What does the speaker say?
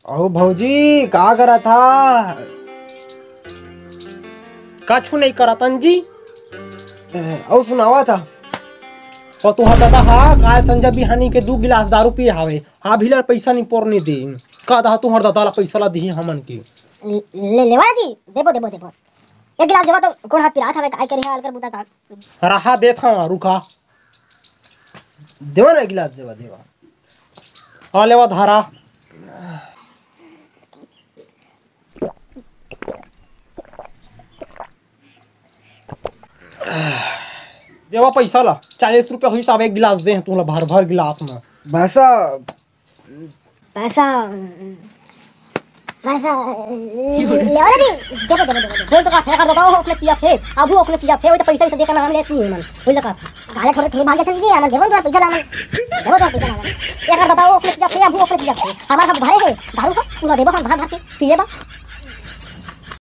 ओ भौजी का करा था? कछु नहीं करा तंजी। और सुनावा था। और तुहा दादा हा काल संजय बिहानी के 2 गिलास दारू पिए हावे आ भिलर पैसा नहीं पोरने दे का दा तुहर दादा ला पैसा ला दी हमन के लेवा जी देबो देबो देबो एक गिलास देबो तो कोण हाथ पिरात हवे काय करे हाल कर बुता का रहा दे था रुका देवा ना गिलास देवा देवा आ लेवा धारा देवा पैसा ला 40 रुपया हुई साहब एक गिलास दे तुला भर भर गिलास में पैसा पैसा पैसा लेवा जी देबो देबो देबो बोल तो का फेंक देता हो अपने पिया थे अब अपने पिया थे वो तो पैसा से देकर नाम लेती है मन बोल लगा गाले थोड़े थे भाग गए जी हम देबो तो पैसा लाना देबो तो पैसा लाना ये कर बताओ अपने पिया थे अब अपने पिया थे हमारा सब घरे है दारू का पूरा देबो हम भाग भाग के पिए बा